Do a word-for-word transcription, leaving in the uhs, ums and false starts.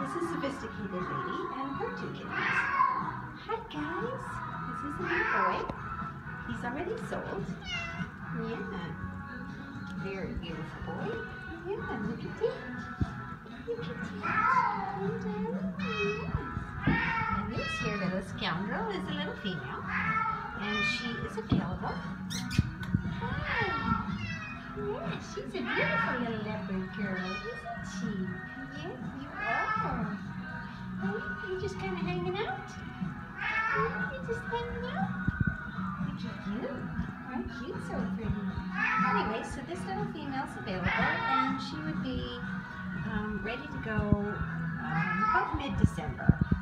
is a sophisticated lady and her two kittens. Hi guys, this is a new boy. He's already sold. Yeah. Very beautiful boy. Yeah, look at it. Look at it. And this here little scoundrel is a little female. And she is available. Hi. Yeah, she's a beautiful little leopard girl, isn't she? Yes, you are. Hey, you just kind of hanging out? Yeah, you just hanging out? Look at you. Aren't you so pretty? Anyway, so this little female's available, and she would be um, ready to go um, about mid-December.